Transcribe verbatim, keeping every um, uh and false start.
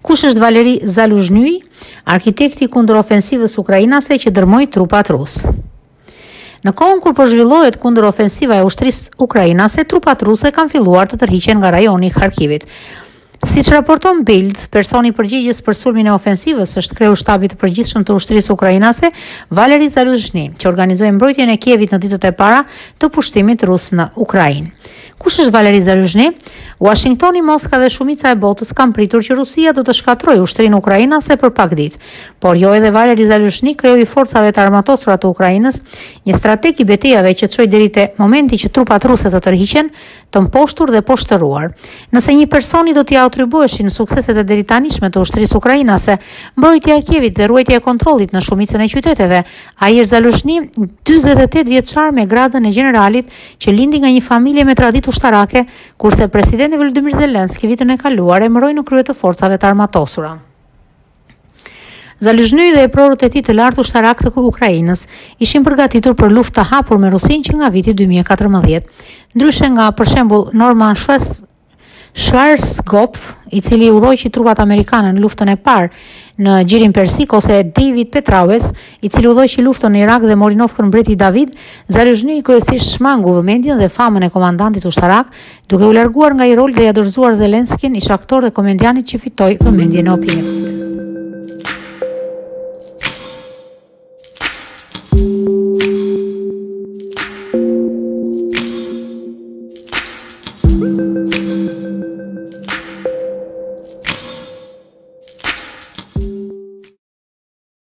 Kush është Valeri Zaluzhnyi, arkitekti kundër ofensivës ukrainase që dërmoi trupat rusë? Në kohën kur po zhvillohet kundër ofensiva e ushtrisë ukrainase, trupat ruse kanë filluar të tërhiqen nga rajoni i Kharkivit. Siç raporton Bild, personi i përgjegjës për sulmin e ofensivës është kreu shtabit të përgjithshëm të ushtrisë ukrainase, Valeri Zaluzhnyi, që organizoi mbrojtjen e Kievit në ditët e para të pushtimit rus në Ukrainë. Kush është Valeri Zaluzhnyi? Washingtoni, Moska dhe shumica e botës kanë pritur që Rusia do të shkatërrojë ushtrinë ukrainase për pak ditë, por jo edhe Valeri Zaluzhnyi, kreu i forcave të armatosura të Ukrainës, një strateg i betejave që çoi deri te momenti që trupat ruse të tërhiqen, të mposhtur dhe poshtëruar. Nëse një personi do t'i atribueshin sukseset e deritanishme të ushtrisë ukrainase, mbrojtja e Kievit dhe ruajtja e kontrollit në shumicën e qyteteve, ai është Zaluzhnyi, dyzet e tetë vjeçar me gradën e generalit, që lindi nga një familje me traditë ushtarake, kurse presidenti Volodymyr Zelenski vitin e kaluar e mëroi në krye të forcave të armatosura. Zaluzhnyi dhe eprorët e tij të lartë ushtarak të Ukrainës ishin përgatitur për luftë të hapur me Rusinë që nga viti dy mijë e katërmbëdhjetë. Ndryshe nga, për shembull, Norman Schwarzkopf, i cili udhëhoqi trupat amerikane në luftën e parë në Gjirin Persik, ose David Petraeus, i cili udhëhoqi luftën në Irak dhe mori Novkën mbreti David, Zaluzhnyi kryesisht shmangu vëmendjen dhe famën e komandantit ushtarak, duke u larguar nga i rol dhe ja dorëzuar Zelenskin, ish aktor dhe komedianit që fitoi vëmendjen e opinionit.